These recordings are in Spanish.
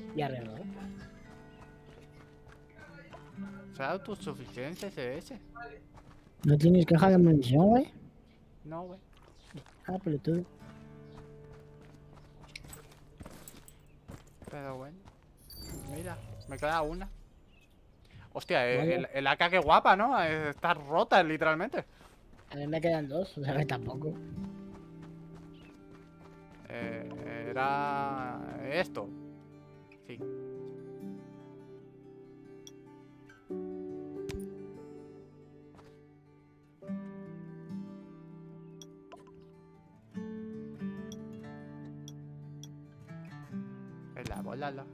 Y arreglo. O sea, autosuficiencia CS. ¿No tienes caja de munición, güey? No, güey. Ah, pelotudo. Pero bueno. Mira, me queda una. Hostia, Vale. el AK qué guapa, ¿no? Está rota, literalmente. A mí me quedan dos, o sea que tampoco. Era esto. Sí. Es la bola, la.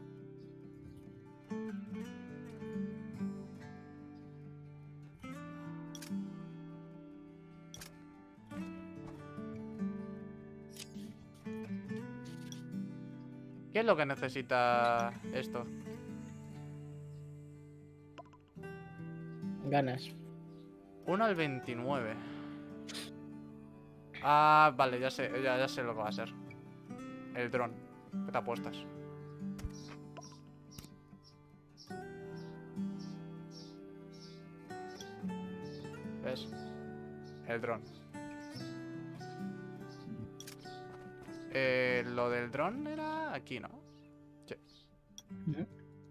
¿Qué es lo que necesita esto? Ganas. 1 al 29. Ah, vale, ya sé lo que va a ser. El dron. ¿Qué te apuestas? ¿Ves? El dron. Lo del dron era aquí, ¿no? Sí. Ujú.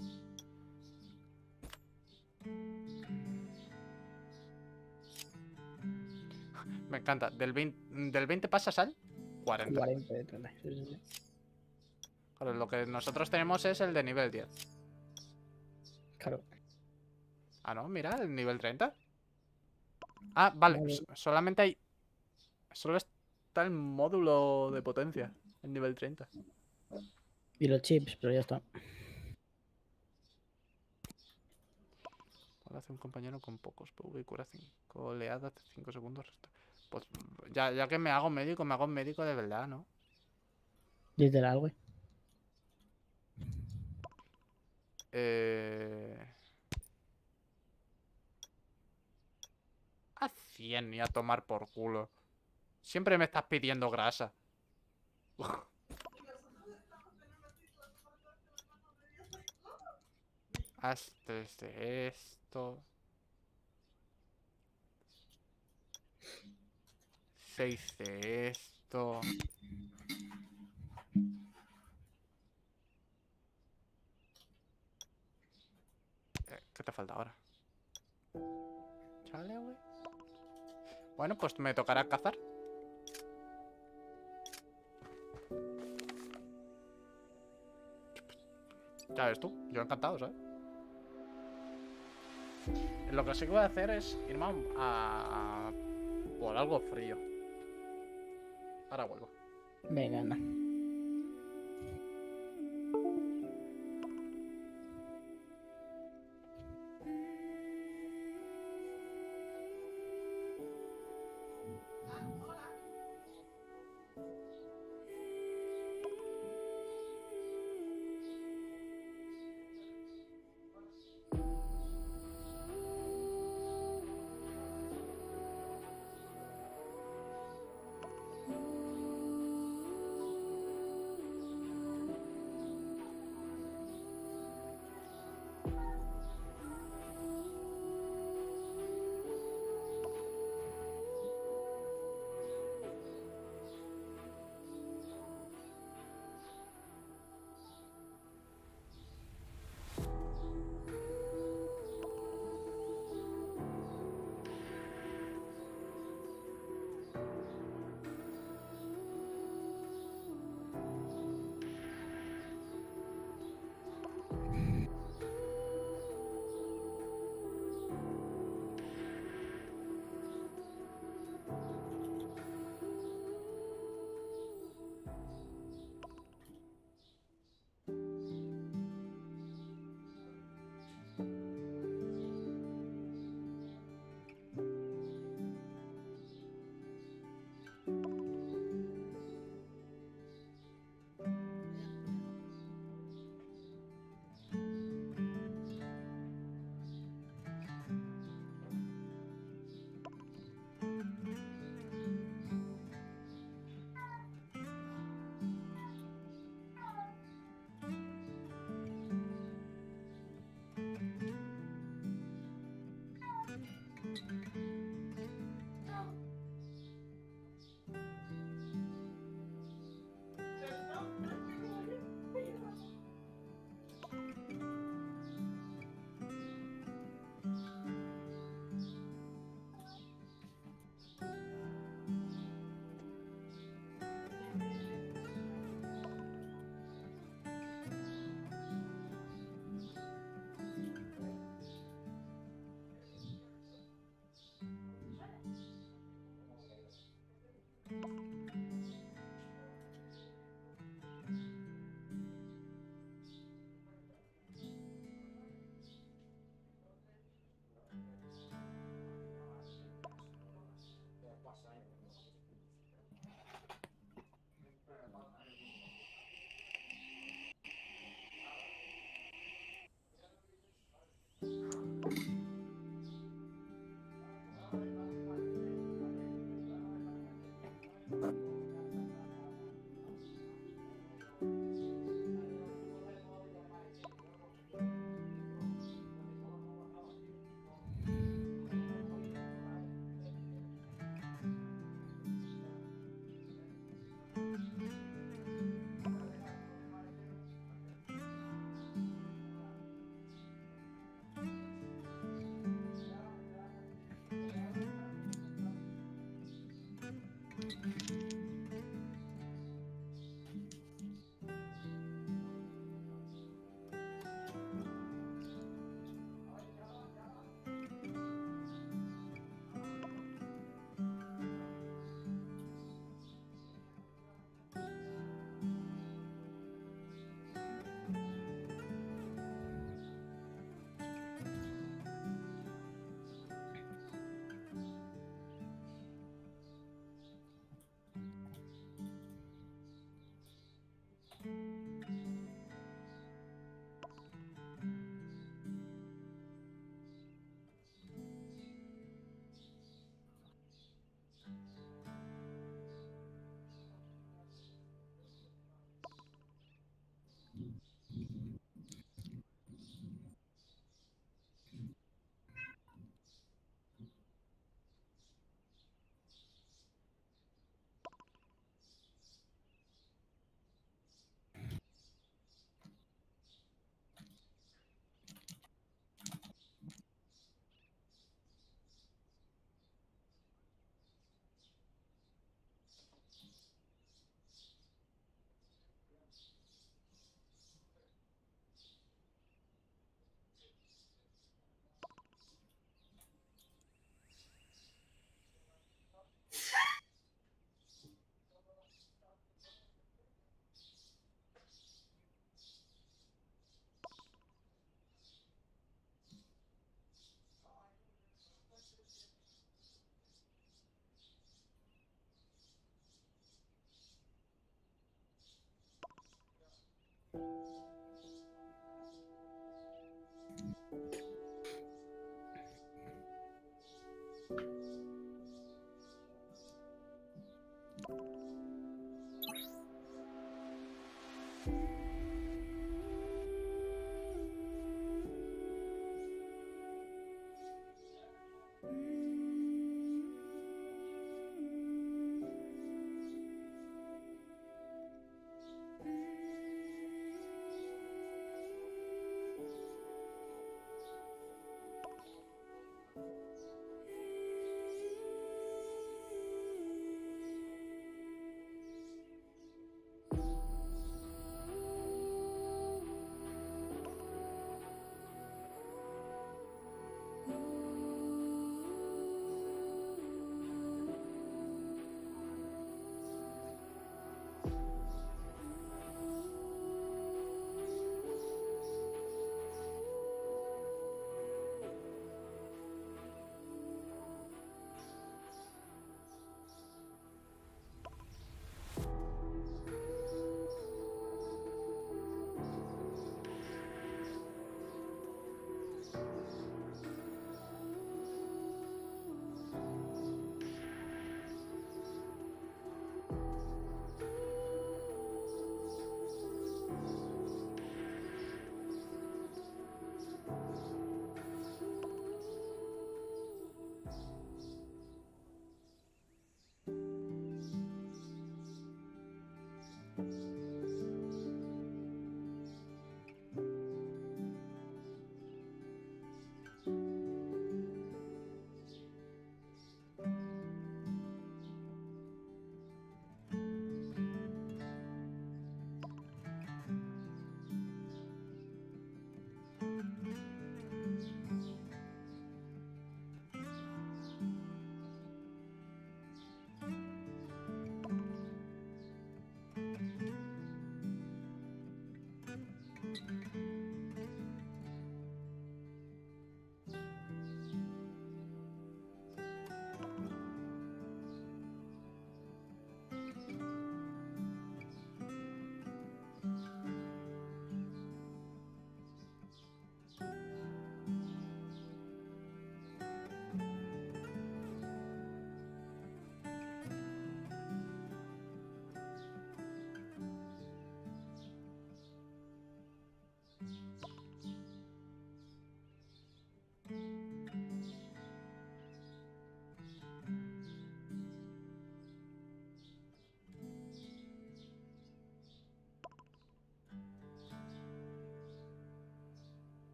Me encanta. Del 20 pasas al 40. 40 de 30. Sí, sí, sí. Claro, lo que nosotros tenemos es el de nivel 10. Claro. Ah, no, mira, el nivel 30. Ah, vale. Vale. Solamente hay... Solo está el módulo de potencia. El nivel 30. Y los chips, pero ya está. Hace un compañero con pocos PV y cura 5 oleadas de 5 segundos. Pues ya que me hago médico de verdad, ¿no? Literal, güey. A 100 y a tomar por culo. Siempre me estás pidiendo grasa. Haz 3 de esto. 6 de esto. ¿Qué te falta ahora? Chale, güey. Bueno, pues me tocará cazar. Ya ves tú, yo encantado, ¿sabes? Lo que sí que voy a hacer es irme a por algo frío. Ahora vuelvo. Venga, anda.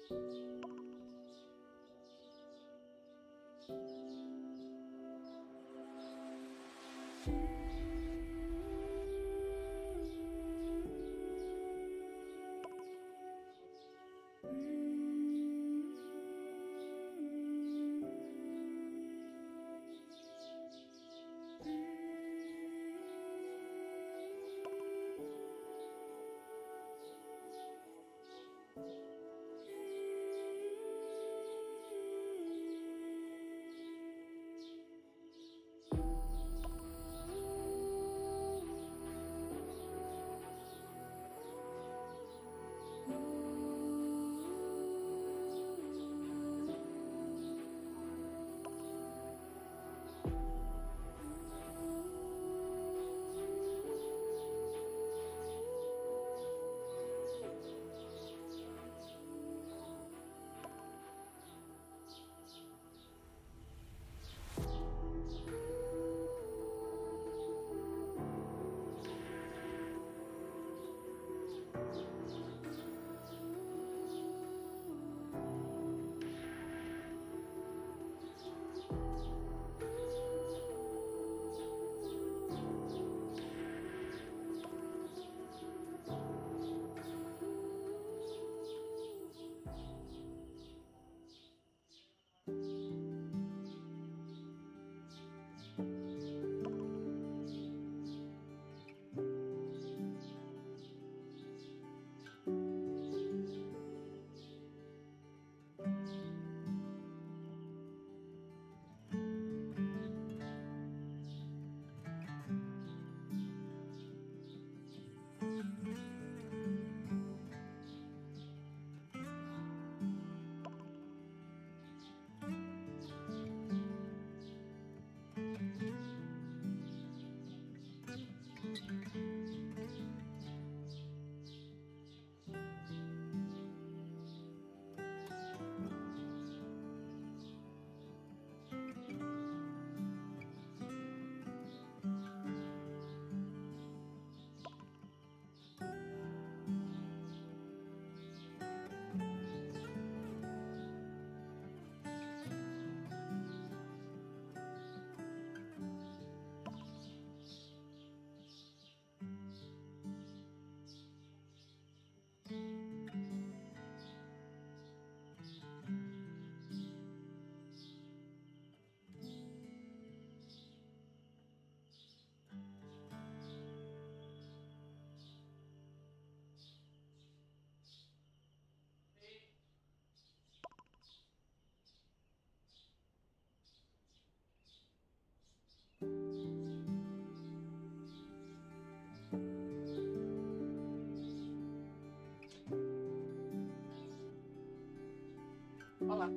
Hola.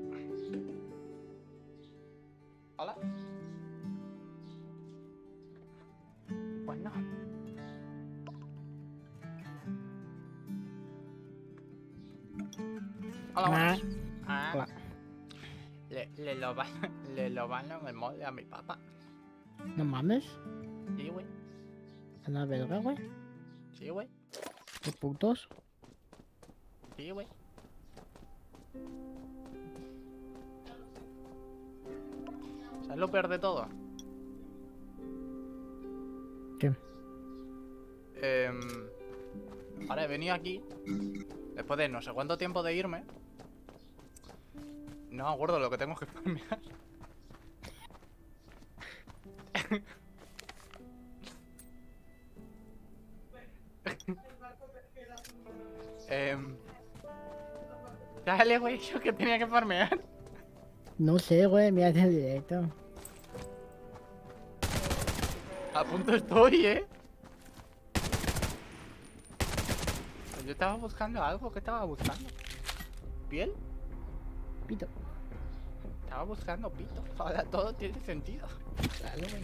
Hola. Bueno. Hola, buenas. Ah, Hola. le lo van en el molde a mi papá. No mames. Sí, güey. A la verga, güey. Sí, güey. Qué putos. Sí, güey. ¿Sabes lo peor de todo? ¿Qué? Ahora he venido aquí después de no sé cuánto tiempo de irme. No me acuerdo lo que tengo que farmear. Dale, güey, yo que tenía que farmear. No sé, güey. Mira el directo. A punto estoy, Yo estaba buscando algo. ¿Qué estaba buscando? ¿Piel? Pito. Estaba buscando pito. Ahora todo tiene sentido. Claro, güey.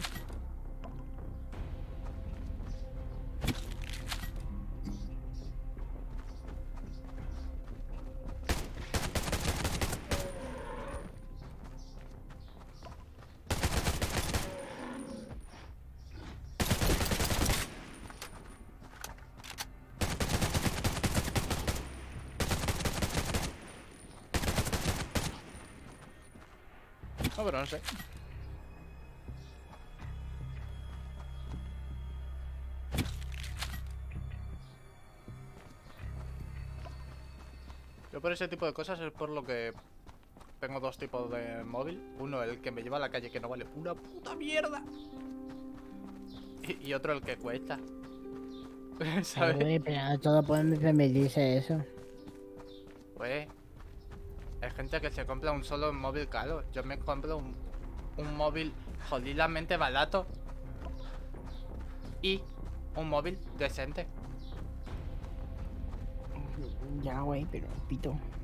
No, pero no sé. Yo por ese tipo de cosas es por lo que tengo dos tipos de móvil. Uno, el que me lleva a la calle, que no vale una puta mierda. Y otro, el que cuesta. ¿Sabes? Güey, pero no todo pueden permitirse eso. Pues hay gente que se compra un solo móvil caro. Yo me compro un móvil jodidamente barato y un móvil decente. Ya, güey, pero pito.